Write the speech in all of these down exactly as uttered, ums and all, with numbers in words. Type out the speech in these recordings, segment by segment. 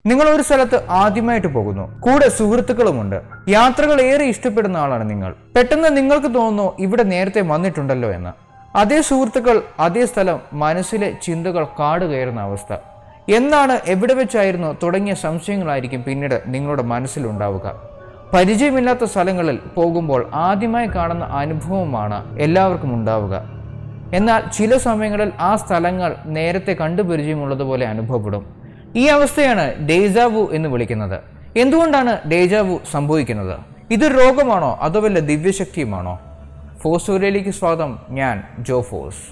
നിങ്ങൾ ഒരു സ്ഥലത്ത് ആദ്യമായിട്ട് പോകുന്നു, കൂടെ സുഹൃത്തുക്കളുമുണ്ട്. യാത്രകൾ ഏറെ ഇഷ്ടപ്പെടുന്ന ആളാണ് നിങ്ങൾ. പെട്ടെന്ന് നിങ്ങൾക്ക് തോന്നുന്നു ഇവിടെ നേരത്തെ വന്നിട്ടുണ്ടല്ലോ എന്ന്. അതേ സുഹൃത്തുക്കൾ, അതേ സ്ഥലം, മനസ്സിലെ ചിന്തകൾ കാട് കയറുന്ന അവസ്ഥ. എന്നാണ്, എവിടെ വെച്ചായിരുന്നു തുടങ്ങിയ സംശയങ്ങളായിരിക്കും പിന്നീട് നിങ്ങളുടെ മനസ്സിലുണ്ടാവുക. പരിചയമില്ലാത്ത സ്ഥലങ്ങളിൽ പോകുമ്പോൾ ആദ്യമായി കാണുന്ന അനുഭവമാണ് എല്ലാവർക്കും ഉണ്ടാവുക. എന്നാൽ ചില സമയങ്ങളിൽ ആ സ്ഥലങ്ങൾ നേരത്തെ കണ്ടുപരിചയമുള്ളതുപോലെ അനുഭവപ്പെടും. ഈ അവസ്ഥയാണ് ഡേജാവു എന്ന് വിളിക്കുന്നത്. എന്തുകൊണ്ടാണ് ഡേജാവു സംഭവിക്കുന്നത്? ഇതൊരു രോഗമാണോ അതോ വല്ല ദിവ്യശക്തിയുമാണോ? ഫോസ്റ്റോറിയിലേക്ക് സ്വാഗതം. ഞാൻ ജോഫോസ്.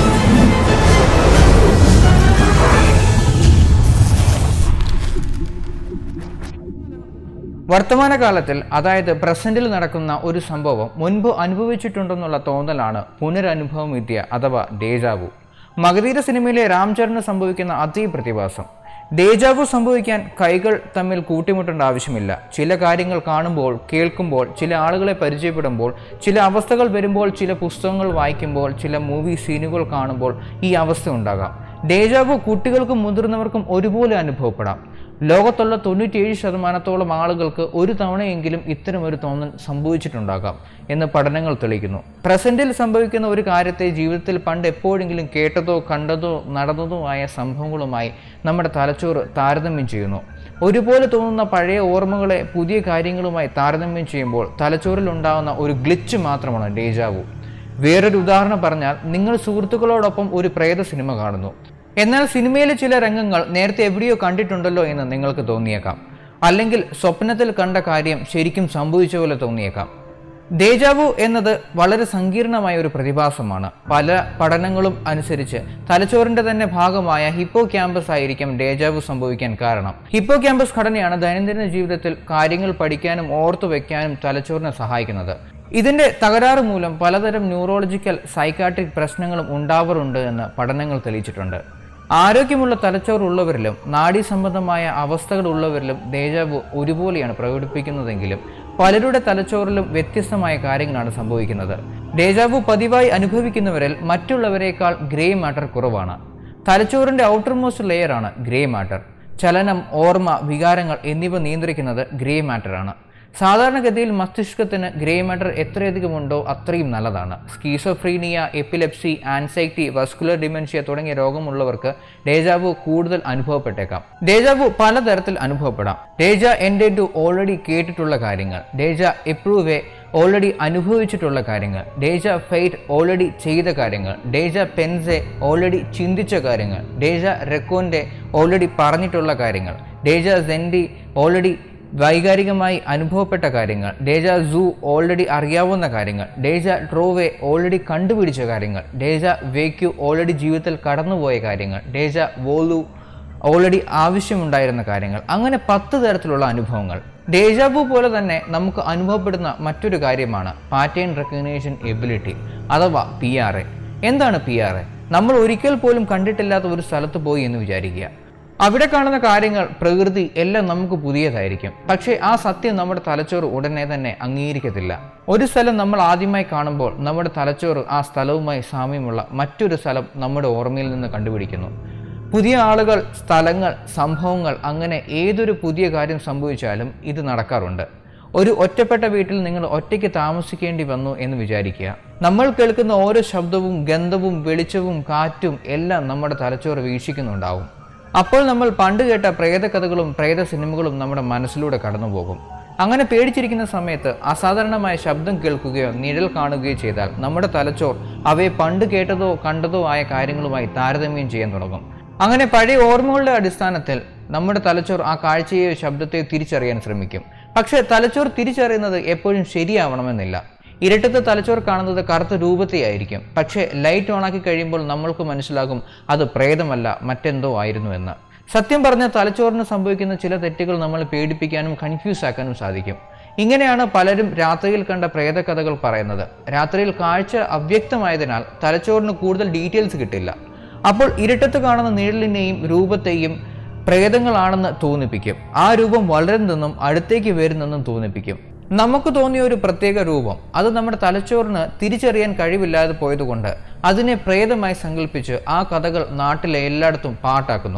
വർത്തമാനകാലത്തിൽ, അതായത് പ്രസന്റിൽ നടക്കുന്ന ഒരു സംഭവം മുൻപ് അനുഭവിച്ചിട്ടുണ്ടെന്നുള്ള തോന്നലാണ് പുനരനുഭവം വിദ്യ അഥവാ ഡേജാവു. മഗധീര സിനിമയിലെ രാംചരന് സംഭവിക്കുന്ന അതേ പ്രതിഭാസം. ഡേജാവു സംഭവിക്കാൻ കൈകൾ തമ്മിൽ കൂട്ടിമുട്ടേണ്ട ആവശ്യമില്ല. ചില കാര്യങ്ങൾ കാണുമ്പോൾ, കേൾക്കുമ്പോൾ, ചില ആളുകളെ പരിചയപ്പെടുമ്പോൾ, ചില അവസ്ഥകൾ വരുമ്പോൾ, ചില പുസ്തകങ്ങൾ വായിക്കുമ്പോൾ, ചില മൂവി സീനുകൾ കാണുമ്പോൾ ഈ അവസ്ഥ ഉണ്ടാകാം. ഡേജാവു കുട്ടികൾക്കും മുതിർന്നവർക്കും ഒരുപോലെ അനുഭവപ്പെടാം. ലോകത്തുള്ള തൊണ്ണൂറ്റിയേഴ് ശതമാനത്തോളം ആളുകൾക്ക് ഒരു തവണയെങ്കിലും ഇത്തരമൊരു തോന്നൽ സംഭവിച്ചിട്ടുണ്ടാകാം എന്ന് പഠനങ്ങൾ തെളിയിക്കുന്നു. പ്രസന്റിൽ സംഭവിക്കുന്ന ഒരു കാര്യത്തെ ജീവിതത്തിൽ പണ്ട് എപ്പോഴെങ്കിലും കേട്ടതോ കണ്ടതോ നടന്നതോ ആയ സംഭവങ്ങളുമായി നമ്മുടെ തലച്ചോറ് താരതമ്യം ചെയ്യുന്നു. ഒരുപോലെ തോന്നുന്ന പഴയ ഓർമ്മകളെ പുതിയ കാര്യങ്ങളുമായി താരതമ്യം ചെയ്യുമ്പോൾ തലച്ചോറിൽ ഉണ്ടാകുന്ന ഒരു ഗ്ലിച്ച് മാത്രമാണ് ഡേജാവു. വേറൊരു ഉദാഹരണം പറഞ്ഞാൽ, നിങ്ങൾ സുഹൃത്തുക്കളോടൊപ്പം ഒരു പ്രേത സിനിമ കാണുന്നു. എന്നാൽ സിനിമയിലെ ചില രംഗങ്ങൾ നേരത്തെ എവിടെയോ കണ്ടിട്ടുണ്ടല്ലോ എന്ന് നിങ്ങൾക്ക് തോന്നിയേക്കാം. അല്ലെങ്കിൽ സ്വപ്നത്തിൽ കണ്ട കാര്യം ശരിക്കും സംഭവിച്ച പോലെ തോന്നിയേക്കാം. ഡേജാവു എന്നത് വളരെ സങ്കീർണമായ ഒരു പ്രതിഭാസമാണ്. പല പഠനങ്ങളും അനുസരിച്ച് തലച്ചോറിന്റെ തന്നെ ഭാഗമായ ഹിപ്പോ ക്യാമ്പസ് ആയിരിക്കും ഡേജാവു സംഭവിക്കാൻ കാരണം. ഹിപ്പോ ക്യാമ്പസ് ഘടനയാണ് ദൈനംദിന ജീവിതത്തിൽ കാര്യങ്ങൾ പഠിക്കാനും ഓർത്തു വയ്ക്കാനും തലച്ചോറിനെ സഹായിക്കുന്നത്. ഇതിന്റെ തകരാറ് മൂലം പലതരം ന്യൂറോളജിക്കൽ സൈക്കാട്രിക് പ്രശ്നങ്ങളും ഉണ്ടാവാറുണ്ട് എന്ന് പഠനങ്ങൾ തെളിയിച്ചിട്ടുണ്ട്. ആരോഗ്യമുള്ള തലച്ചോറുള്ളവരിലും നാഡീ സംബന്ധമായ അവസ്ഥകൾ ഉള്ളവരിലും ഡേജാവു ഒരുപോലെയാണ് പ്രകടിപ്പിക്കുന്നതെങ്കിലും പലരുടെ തലച്ചോറിലും വ്യത്യസ്തമായ കാര്യങ്ങളാണ് സംഭവിക്കുന്നത്. ഡേജാവു പതിവായി അനുഭവിക്കുന്നവരിൽ മറ്റുള്ളവരെക്കാൾ ഗ്രേ മാറ്റർ കുറവാണ്. തലച്ചോറിന്റെ ഔട്ടർമോസ്റ്റ് ലെയറാണ് ഗ്രേ മാറ്റർ. ചലനം, ഓർമ്മ, വികാരങ്ങൾ എന്നിവ നിയന്ത്രിക്കുന്നത് ഗ്രേ മാറ്ററാണ്. സാധാരണഗതിയിൽ മസ്തിഷ്കത്തിന് ഗ്രേ മാറ്റർ എത്രയധികമുണ്ടോ അത്രയും നല്ലതാണ്. Schizophrenia, epilepsy, anxiety, vascular dementia തുടങ്ങിയ രോഗമുള്ളവർക്ക് ഡേജാവു കൂടുതൽ അനുഭവപ്പെട്ടേക്കാം. ഡേജാവു പലതരത്തിൽ അനുഭവപ്പെടാം. ഡേജ എൻഡു ഓൾറെഡി കേട്ടിട്ടുള്ള കാര്യങ്ങൾ, ഡേജ എപ്രൂവെ ഓൾറെഡി അനുഭവിച്ചിട്ടുള്ള കാര്യങ്ങൾ, ഡേജ ഫെയ്റ്റ് ഓൾറെഡി ചെയ്ത കാര്യങ്ങൾ, ഡേജ പെൻസെ ഓൾറെഡി ചിന്തിച്ച കാര്യങ്ങൾ, ഡേജ റെക്കോന്റെ ഓൾറെഡി പറഞ്ഞിട്ടുള്ള കാര്യങ്ങൾ, ഡേജ സെൻഡി ഓൾറെഡി വൈകാരികമായി അനുഭവപ്പെട്ട കാര്യങ്ങൾ, ഡേജ സൂ ഓൾറെഡി അറിയാവുന്ന കാര്യങ്ങൾ, ഡേജ ട്രോവെ ഓൾറെഡി കണ്ടുപിടിച്ച കാര്യങ്ങൾ, ഡേജ വേക്യു ഓൾറെഡി ജീവിതത്തിൽ കടന്നുപോയ കാര്യങ്ങൾ, ഡേജ വോലു ഓൾറെഡി ആവശ്യമുണ്ടായിരുന്ന കാര്യങ്ങൾ. അങ്ങനെ പത്ത് തരത്തിലുള്ള അനുഭവങ്ങൾ. ഡേജാവു പോലെ തന്നെ നമുക്ക് അനുഭവപ്പെടുന്ന മറ്റൊരു കാര്യമാണ് പാറ്റേൺ റെക്കഗ്നേഷൻ എബിലിറ്റി അഥവാ പി ആർ എ. എന്താണ് പി ആർ എ? നമ്മൾ ഒരിക്കൽ പോലും കണ്ടിട്ടില്ലാത്ത ഒരു സ്ഥലത്ത് പോയി എന്ന് വിചാരിക്കുക. അവിടെ കാണുന്ന കാര്യങ്ങൾ, പ്രകൃതി എല്ലാം നമുക്ക് പുതിയതായിരിക്കും. പക്ഷേ ആ സത്യം നമ്മുടെ തലച്ചോറ് ഉടനെ തന്നെ അംഗീകരിക്കത്തില്ല. ഒരു സ്ഥലം നമ്മൾ ആദ്യമായി കാണുമ്പോൾ നമ്മുടെ തലച്ചോറ് ആ സ്ഥലവുമായി സാമ്യമുള്ള മറ്റൊരു സ്ഥലം നമ്മുടെ ഓർമ്മയിൽ നിന്ന് കണ്ടുപിടിക്കുന്നു. പുതിയ ആളുകൾ, സ്ഥലങ്ങൾ, സംഭവങ്ങൾ, അങ്ങനെ ഏതൊരു പുതിയ കാര്യം സംഭവിച്ചാലും ഇത് നടക്കാറുണ്ട്. ഒരു ഒറ്റപ്പെട്ട വീട്ടിൽ നിങ്ങൾ ഒറ്റയ്ക്ക് താമസിക്കേണ്ടി വന്നു എന്ന് വിചാരിക്കുക. നമ്മൾ കേൾക്കുന്ന ഓരോ ശബ്ദവും, ഗന്ധവും, വെളിച്ചവും, കാറ്റും എല്ലാം നമ്മുടെ തലച്ചോറ് വീക്ഷിക്കുന്നുണ്ടാവും. അപ്പോൾ നമ്മൾ പണ്ട് കേട്ട പ്രേതകഥകളും പ്രേത സിനിമകളും നമ്മുടെ മനസ്സിലൂടെ കടന്നുപോകും. അങ്ങനെ പേടിച്ചിരിക്കുന്ന സമയത്ത് അസാധാരണമായ ശബ്ദം കേൾക്കുകയോ നിഴൽ കാണുകയോ ചെയ്താൽ നമ്മുടെ തലച്ചോർ അവയെ പണ്ട് കേട്ടതോ കണ്ടതോ ആയ കാര്യങ്ങളുമായി താരതമ്യം ചെയ്യാൻ തുടങ്ങും. അങ്ങനെ പഴയ ഓർമ്മകളുടെ അടിസ്ഥാനത്തിൽ നമ്മുടെ തലച്ചോർ ആ കാഴ്ചയെയോ ശബ്ദത്തെയോ തിരിച്ചറിയാൻ ശ്രമിക്കും. പക്ഷേ തലച്ചോർ തിരിച്ചറിയുന്നത് എപ്പോഴും ശരിയാവണമെന്നില്ല. ഇരട്ടത്തെ തലച്ചോർ കാണുന്നത് കറുത്ത രൂപത്തെയായിരിക്കും. പക്ഷേ ലൈറ്റ് ഓണാക്കി കഴിയുമ്പോൾ നമ്മൾക്ക് മനസ്സിലാകും അത് പ്രേതമല്ല, മറ്റെന്തോ ആയിരുന്നു എന്ന്. സത്യം പറഞ്ഞ തലച്ചോറിന് സംഭവിക്കുന്ന ചില തെറ്റുകൾ നമ്മളെ പേടിപ്പിക്കാനും കൺഫ്യൂസ് ആക്കാനും സാധിക്കും. ഇങ്ങനെയാണ് പലരും രാത്രിയിൽ കണ്ട പ്രേതകഥകൾ പറയുന്നത്. രാത്രിയിൽ കാഴ്ച അവ്യക്തമായതിനാൽ തലച്ചോറിന് കൂടുതൽ ഡീറ്റെയിൽസ് കിട്ടില്ല. അപ്പോൾ ഇരട്ടത്ത് കാണുന്ന നിഴലിനെയും രൂപത്തെയും പ്രേതങ്ങളാണെന്ന് തോന്നിപ്പിക്കും. ആ രൂപം വളരുന്നെന്നും അടുത്തേക്ക് വരുന്നെന്നും തോന്നിപ്പിക്കും. നമുക്ക് തോന്നിയ ഒരു പ്രത്യേക രൂപം അത് നമ്മുടെ തലച്ചോറിന് തിരിച്ചറിയാൻ കഴിവില്ലാതെ പോയതുകൊണ്ട് അതിനെ പ്രേതമായി സങ്കല്പിച്ച് ആ കഥകൾ നാട്ടിലെ എല്ലായിടത്തും പാട്ടാക്കുന്നു.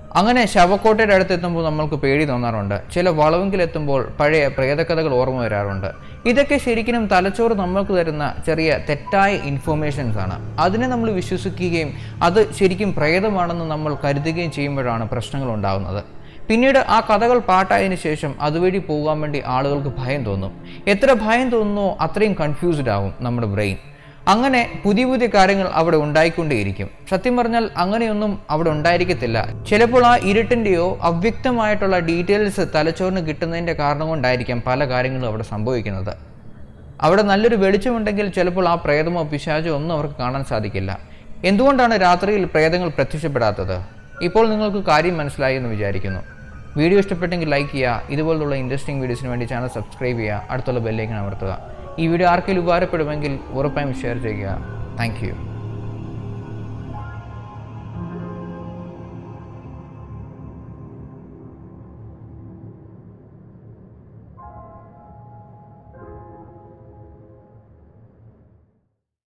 അങ്ങനെ ശവക്കോട്ടയുടെ അടുത്തെത്തുമ്പോൾ നമ്മൾക്ക് പേടി തോന്നാറുണ്ട്. ചില വളവെങ്കിലെത്തുമ്പോൾ പഴയ പ്രേതകഥകൾ ഓർമ്മ വരാറുണ്ട്. ഇതൊക്കെ ശരിക്കും തലച്ചോറ് നമ്മൾക്ക് തരുന്ന ചെറിയ തെറ്റായ ഇൻഫോർമേഷൻസ് ആണ്. അതിനെ നമ്മൾ വിശ്വസിക്കുകയും അത് ശരിക്കും പ്രേതമാണെന്ന് നമ്മൾ കരുതുകയും ചെയ്യുമ്പോഴാണ് പ്രശ്നങ്ങൾ ഉണ്ടാകുന്നത്. പിന്നീട് ആ കഥകൾ പാട്ടായതിനു ശേഷം അതുവഴി പോകാൻ വേണ്ടി ആളുകൾക്ക് ഭയം തോന്നും. എത്ര ഭയം തോന്നുന്നോ അത്രയും കൺഫ്യൂസ്ഡ് ആവും നമ്മുടെ ബ്രെയിൻ. അങ്ങനെ പുതിയ പുതിയ കാര്യങ്ങൾ അവിടെ ഉണ്ടായിക്കൊണ്ടേയിരിക്കും. സത്യം പറഞ്ഞാൽ അങ്ങനെയൊന്നും അവിടെ ഉണ്ടായിരിക്കത്തില്ല. ചിലപ്പോൾ ആ ഇരുട്ടിൻ്റെയോ അവ്യക്തമായിട്ടുള്ള ഡീറ്റെയിൽസ് തലച്ചോറിന് കിട്ടുന്നതിൻ്റെ കാരണം കൊണ്ടായിരിക്കാം പല കാര്യങ്ങളും അവിടെ സംഭവിക്കുന്നത്. അവിടെ നല്ലൊരു വെളിച്ചമുണ്ടെങ്കിൽ ചിലപ്പോൾ ആ പ്രേതമോ പിശാചോ ഒന്നും അവർക്ക് കാണാൻ സാധിക്കില്ല. എന്തുകൊണ്ടാണ് രാത്രിയിൽ പ്രേതങ്ങൾ പ്രത്യക്ഷപ്പെടാത്തത്? ഇപ്പോൾ നിങ്ങൾക്ക് കാര്യം മനസ്സിലായി എന്ന് വിചാരിക്കുന്നു. വീഡിയോ ഇഷ്ടപ്പെട്ടെങ്കിൽ ലൈക്ക് ചെയ്യുക. ഇതുപോലുള്ള ഇൻട്രസ്റ്റിംഗ് വീഡിയോസിന് വേണ്ടി ചാനൽ സബ്സ്ക്രൈബ് ചെയ്യുക. അടുത്തുള്ള ബെല്ലൈക്കൺ അമർത്തുക. ഈ വീഡിയോ ആർക്കെങ്കിലും ഉപകാരപ്പെടുമെങ്കിൽ ഉറപ്പായും ഷെയർ ചെയ്യുക. Thank U.